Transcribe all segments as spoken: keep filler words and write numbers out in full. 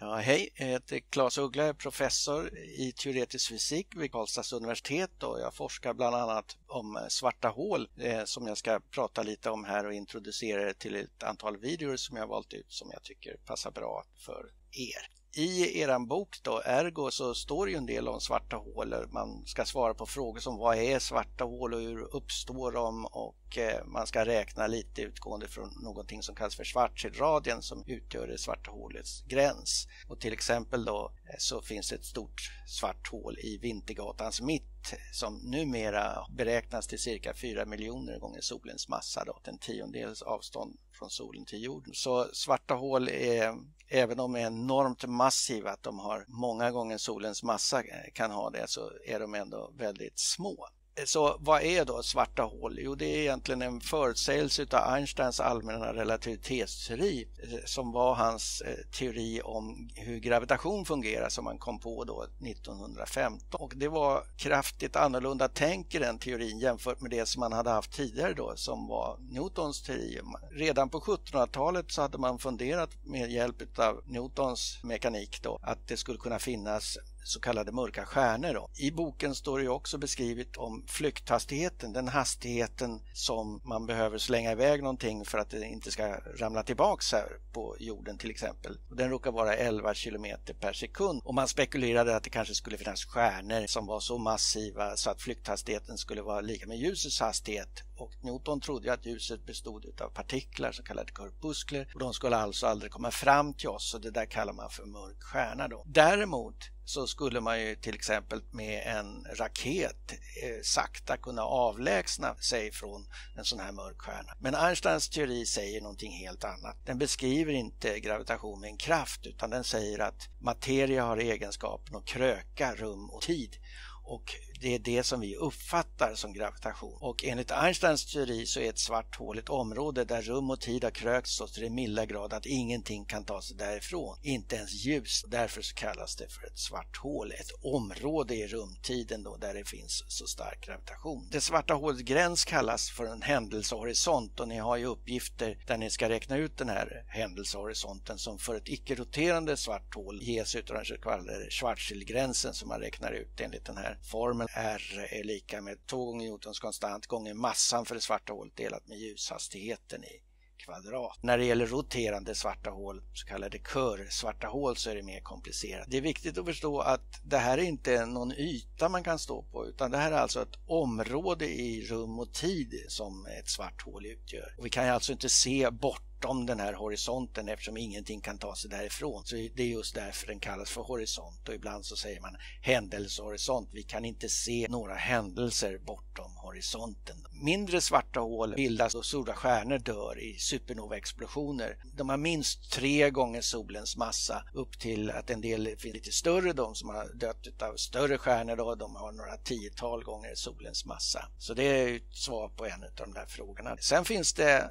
Ja, hej, jag heter Claes Uggla, är professor i teoretisk fysik vid Karlstads universitet och jag forskar bland annat om svarta hål eh, som jag ska prata lite om här och introducera det till ett antal videor som jag har valt ut som jag tycker passar bra för er. I eran bok då, Ergo, så står det ju en del om svarta hål. Man ska svara på frågor som vad är svarta hål och hur uppstår de, och eh, man ska räkna lite utgående från någonting som kallas för Schwarzschildradien som utgör det svarta hålets gräns. Och till exempel då eh, så finns det ett stort svart hål i Vintergatans mitt som numera beräknas till cirka fyra miljoner gånger solens massa, då, en tiondels avstånd från solen till jorden. Så svarta hål är, även om de är enormt massiva, att de har många gånger solens massa kan ha det, så är de ändå väldigt små. Så vad är då svarta hål? Jo, det är egentligen en förutsägelse av Einsteins allmänna relativitetsteori som var hans teori om hur gravitation fungerar som man kom på då nittonhundrafemton. Och det var kraftigt annorlunda tänk i den teorin jämfört med det som man hade haft tidigare då som var Newtons teori. Redan på sjuttonhundratalet så hade man funderat med hjälp av Newtons mekanik då att det skulle kunna finnas så kallade mörka stjärnor då. I boken står det också beskrivet om flykthastigheten, den hastigheten som man behöver slänga iväg någonting för att det inte ska ramla tillbaks här på jorden till exempel. Och den råkar vara elva kilometer per sekund och man spekulerade att det kanske skulle finnas stjärnor som var så massiva så att flykthastigheten skulle vara lika med ljusets hastighet. Och Newton trodde att ljuset bestod av partiklar, så kallade korpuskler, och de skulle alltså aldrig komma fram till oss, och det där kallar man för mörk stjärna då. Däremot så skulle man ju till exempel med en raket eh, sakta kunna avlägsna sig från en sån här mörk stjärna. Men Einsteins teori säger någonting helt annat. Den beskriver inte gravitation med en kraft, utan den säger att materia har egenskapen att kröka rum och tid. Och det är det som vi uppfattar som gravitation. Och enligt Einsteins teori så är ett svart hål ett område där rum och tid har krökts så till det milda grad att ingenting kan ta sig därifrån. Inte ens ljus. Därför så kallas det för ett svart hål. Ett område i rumtiden då där det finns så stark gravitation. Det svarta hålets gräns kallas för en händelsehorisont, och ni har ju uppgifter där ni ska räkna ut den här händelsehorisonten som för ett icke-roterande svart hål ges ut av den så kallade Schwarzschildgränsen som man räknar ut enligt den här formeln. R är lika med två gånger Newtons konstant gånger massan för det svarta hålet delat med ljushastigheten i kvadrat. När det gäller roterande svarta hål, så kallade Kerr-svarta hål, så är det mer komplicerat. Det är viktigt att förstå att det här är inte någon yta man kan stå på, utan det här är alltså ett område i rum och tid som ett svart hål utgör. Och vi kan alltså inte se bort om den här horisonten eftersom ingenting kan ta sig därifrån. Så det är just därför den kallas för horisont, och ibland så säger man händelsehorisont. Vi kan inte se några händelser bortom horisonten. Mindre svarta hål bildas då stora stjärnor dör i supernova-explosioner. De har minst tre gånger solens massa, upp till att en del är lite större. De som har dött av större stjärnor då, de har några tiotal gånger solens massa. Så det är ett svar på en av de där frågorna. Sen finns det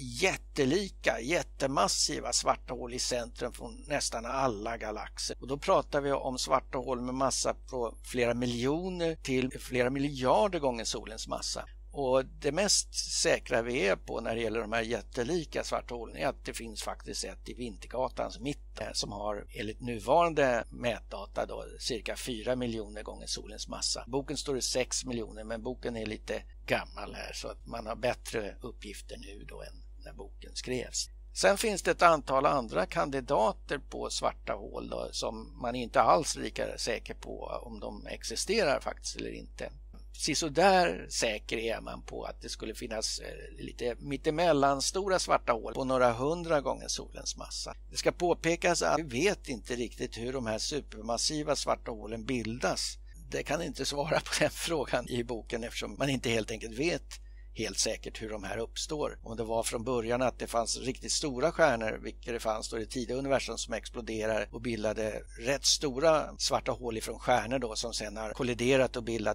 jättelika, jättemassiva svarta hål i centrum från nästan alla galaxer. Och då pratar vi om svarta hål med massa på flera miljoner till flera miljarder gånger solens massa. Och det mest säkra vi är på när det gäller de här jättelika svarta hålen är att det finns faktiskt ett i Vintergatans mitt som har enligt nuvarande mätdata då cirka fyra miljoner gånger solens massa. Boken står det sex miljoner, men boken är lite gammal här så att man har bättre uppgifter nu då än när boken skrevs. Sen finns det ett antal andra kandidater på svarta hål då, som man inte alls är lika säker på om de existerar faktiskt eller inte. Så där säker är man på att det skulle finnas lite mittemellan stora svarta hål på några hundra gånger solens massa. Det ska påpekas att vi vet inte riktigt hur de här supermassiva svarta hålen bildas. Det kan inte svara på den frågan i boken eftersom man inte helt enkelt vet helt säkert hur de här uppstår. Om det var från början att det fanns riktigt stora stjärnor, vilket det fanns då i det tidiga universum, som exploderar och bildade rätt stora svarta hål ifrån stjärnor då, som sen har kolliderat och bildat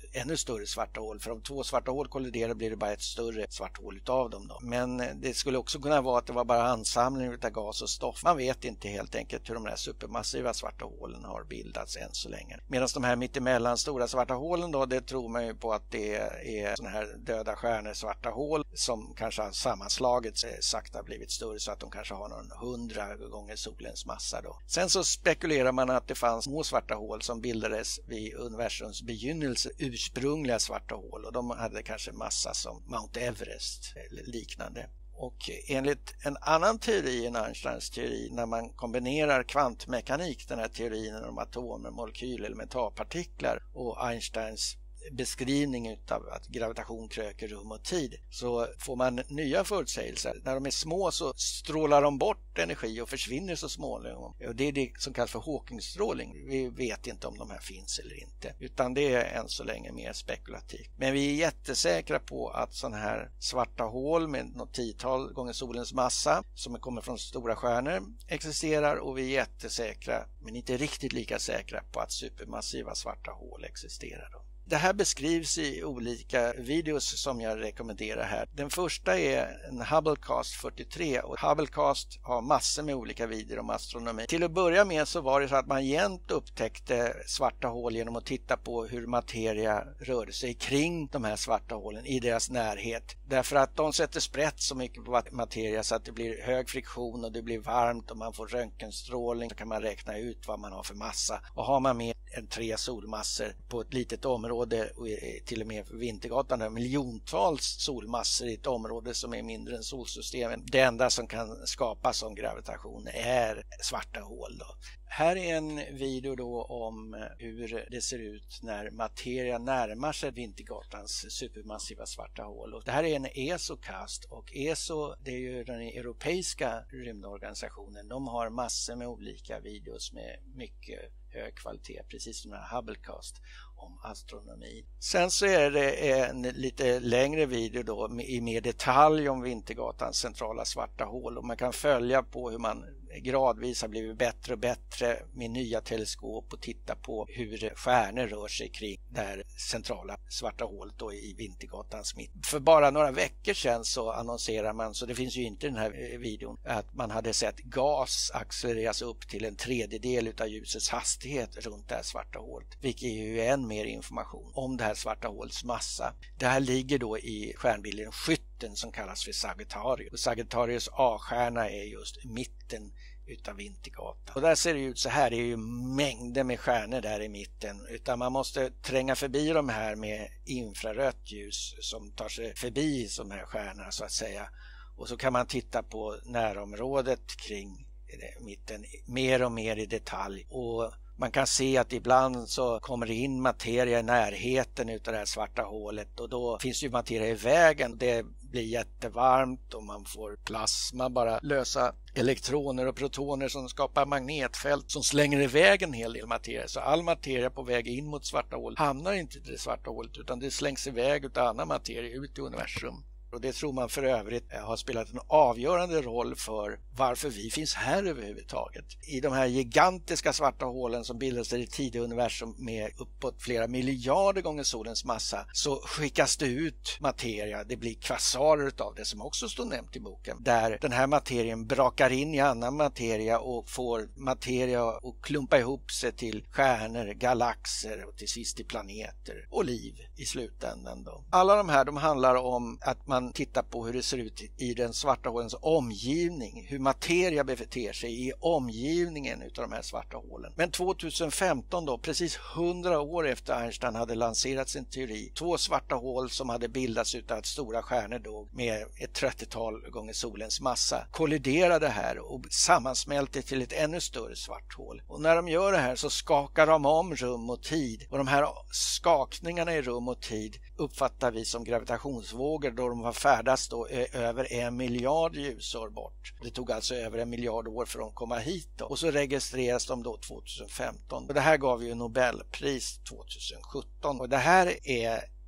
ännu större svarta hål. För om två svarta hål kolliderar blir det bara ett större svart hål utav dem då. Men det skulle också kunna vara att det var bara ansamling av gas och stoff. Man vet inte helt enkelt hur de här supermassiva svarta hålen har bildats än så länge. Medan de här mittemellan stora svarta hålen då, det tror man ju på att det är såna här döda stjärnor, svarta hål som kanske har sammanslagits sakta blivit större så att de kanske har någon hundra gånger solens massa då. Sen så spekulerar man att det fanns små svarta hål som bildades vid universums begynnelse, ursprungliga svarta hål, och de hade kanske massa som Mount Everest eller liknande. Och enligt en annan teori än Einsteins teori, när man kombinerar kvantmekanik, den här teorin om atomer, molekyler, elementarpartiklar, och Einsteins beskrivning utav att gravitation kröker rum och tid, så får man nya förutsägelser. När de är små så strålar de bort energi och försvinner så småningom. Och det är det som kallas för Hawkingstrålning. Vi vet inte om de här finns eller inte, utan det är än så länge mer spekulativt. Men vi är jättesäkra på att sådana här svarta hål med något tiotal gånger solens massa som kommer från stora stjärnor existerar, och vi är jättesäkra, men inte riktigt lika säkra på att supermassiva svarta hål existerar då. Det här beskrivs i olika videos som jag rekommenderar här. Den första är en Hubblecast fyrtiotre, och Hubblecast har massor med olika videor om astronomi. Till att börja med så var det så att man jämt upptäckte svarta hål genom att titta på hur materia rörde sig kring de här svarta hålen i deras närhet. Därför att de sätter sprätt så mycket på materia så att det blir hög friktion och det blir varmt och man får röntgenstrålning, så kan man räkna ut vad man har för massa. Och har man med en tre solmassor på ett litet område, och till och med för Vintergatan har miljontals solmassor i ett område som är mindre än solsystemet. Det enda som kan skapa sån gravitation är svarta hål då. Här är en video då om hur det ser ut när materia närmar sig Vintergatans supermassiva svarta hål. Och det här är en E S O-cast, och E S O, det är ju den europeiska rymdorganisationen. De har massor med olika videos med mycket hög kvalitet, precis som den här Hubblecast om astronomi. Sen så är det en lite längre video då i mer detalj om Vintergatans centrala svarta hål, och man kan följa på hur man gradvis har blivit bättre och bättre med nya teleskop och titta på hur stjärnor rör sig kring det här centrala svarta hålet då i Vintergatans mitt. För bara några veckor sedan så annonserar man, så det finns ju inte i den här videon, att man hade sett gas accelereras upp till en tredjedel av ljusets hastighet runt det här svarta hålet, vilket är ju än mer information om det här svarta hålets massa. Det här ligger då i stjärnbilden Skytten som kallas för Sagittarius. Och Sagittarius A-stjärna är just mitten utav Vintergatan. Och där ser det ut så här, det är ju mängder med stjärnor där i mitten, utan man måste tränga förbi de här med infrarött ljus som tar sig förbi de här stjärnorna så att säga. Och så kan man titta på närområdet kring mitten mer och mer i detalj, och man kan se att ibland så kommer det in materia i närheten utav det här svarta hålet, och då finns ju materia i vägen. Det blir jättevarmt och man får plasma, bara lösa elektroner och protoner som skapar magnetfält som slänger iväg en hel del materia. Så all materia på väg in mot svarta hål hamnar inte i det svarta hålet, utan det slängs iväg utav annan materia ut i universum. Och det tror man för övrigt har spelat en avgörande roll för varför vi finns här överhuvudtaget. I de här gigantiska svarta hålen som bildas i det tidiga universum med uppåt flera miljarder gånger solens massa, så skickas det ut materia. Det blir kvasarer av det, som också står nämnt i boken, där den här materien brakar in i annan materia och får materia att klumpa ihop sig till stjärnor, galaxer och till sist till planeter och liv i slutändan då. Alla de här, de handlar om att man tittar på hur det ser ut i den svarta hålens omgivning, hur materia beter sig i omgivningen utav de här svarta hålen. Men tjugohundrafemton då, precis hundra år efter Einstein hade lanserat sin teori, två svarta hål som hade bildats utav att stora stjärnor då med ett trettiotal gånger solens massa kolliderade här och sammansmälte till ett ännu större svart hål. Och när de gör det här så skakar de om rum och tid, och de här skakningarna i rum och tid uppfattar vi som gravitationsvågor, då de var färdas då över en miljard ljusår bort. Det tog alltså över en miljard år för att komma hit då. Och så registreras de då tjugohundrafemton. Och det här gav ju Nobelpris tjugosjutton. Och det här är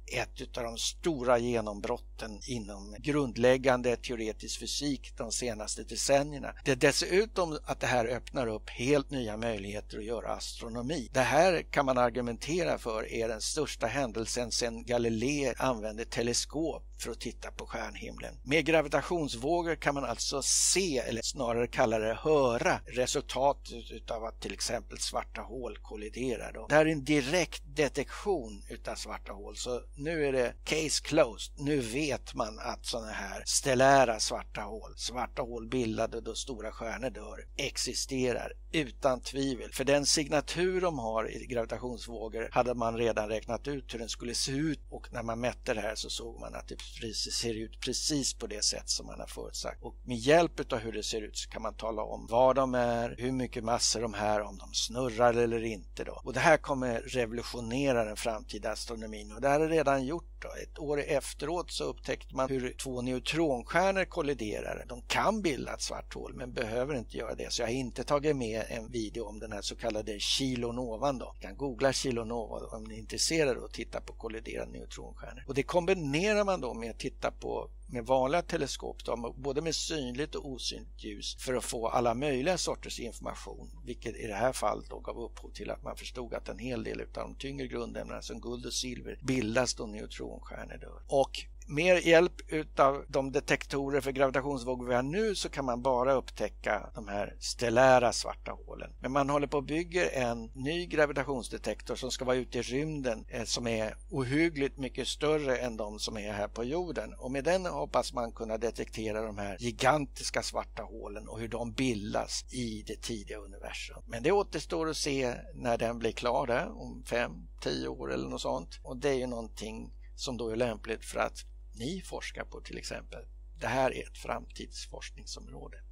ett av de stora genombrotten inom grundläggande teoretisk fysik de senaste decennierna. Det är dessutom att det här öppnar upp helt nya möjligheter att göra astronomi. Det här kan man argumentera för är den största händelsen sedan Galilei använde teleskop för att titta på stjärnhimlen. Med gravitationsvågor kan man alltså se, eller snarare kalla det höra, resultatet av att till exempel svarta hål kolliderar. Då. Det här är en direkt detektion utav svarta hål, så nu är det case closed. Nu vet man att sådana här stellära svarta hål, svarta hål bildade då stora stjärnor dör, existerar utan tvivel. För den signatur de har i gravitationsvågor hade man redan räknat ut hur den skulle se ut, och när man mätte det här så såg man att det ser ut precis på det sätt som man har förutsagt. Och med hjälp av hur det ser ut så kan man tala om vad de är, hur mycket massor de här, om de snurrar eller inte då. Och det här kommer revolutionera den framtida astronomin, och det här är redan gjort då. Ett år efteråt så upptäckte man hur två neutronstjärnor kolliderar. De kan bilda ett svart hål men behöver inte göra det, så jag har inte tagit med en video om den här så kallade kilonovan då. Du kan googla kilonova om ni är intresserade och titta på kolliderande neutronstjärnor. Och det kombinerar man då med att titta på med vanliga teleskop då, både med synligt och osynligt ljus, för att få alla möjliga sorters information, vilket i det här fallet då gav upphov till att man förstod att en hel del av de tyngre grundämnena som guld och silver bildas då neutronstjärnor dör. Och med hjälp utav de detektorer för gravitationsvågor vi har nu så kan man bara upptäcka de här stellära svarta hålen. Men man håller på att bygga en ny gravitationsdetektor som ska vara ute i rymden, eh, som är ohyggligt mycket större än de som är här på jorden. Och med den hoppas man kunna detektera de här gigantiska svarta hålen och hur de bildas i det tidiga universum. Men det återstår att se när den blir klar där, om fem, tio år eller något sånt. Och det är ju någonting som då är lämpligt för att ni forskar på till exempel. Det här är ett framtidsforskningsområde.